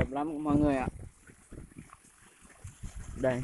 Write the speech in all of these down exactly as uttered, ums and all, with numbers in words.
đẹp lắm mọi người ạ. Đây.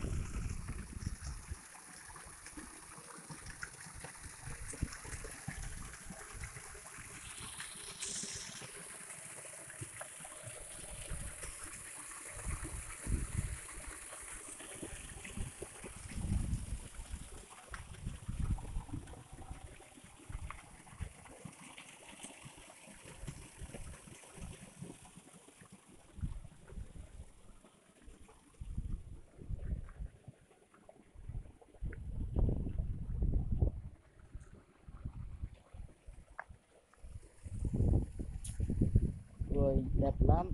Rồi, đẹp lắm.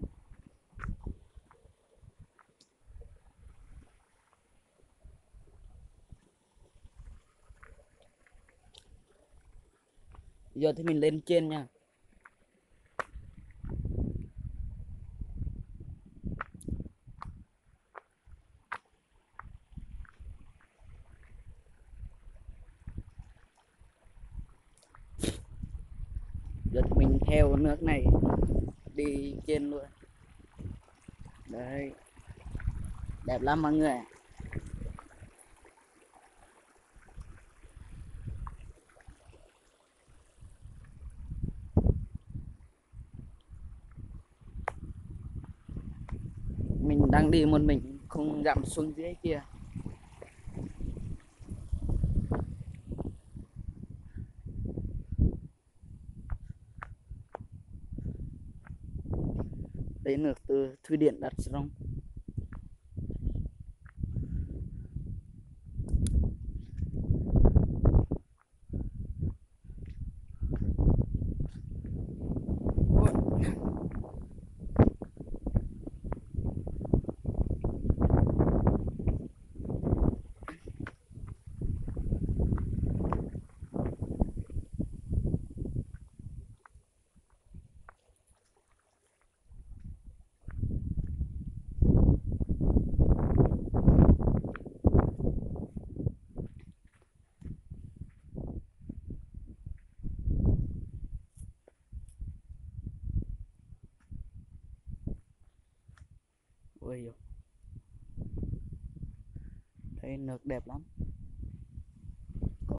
Giờ thì mình lên trên nha. Giờ thì mình theo nước này đi trên luôn. Đấy, đẹp lắm mọi người. Mình đang đi một mình, không dặm xuống dưới kia. Đấy, nước từ thủy điện Đắk Sông. Ôi, đây nước đẹp lắm.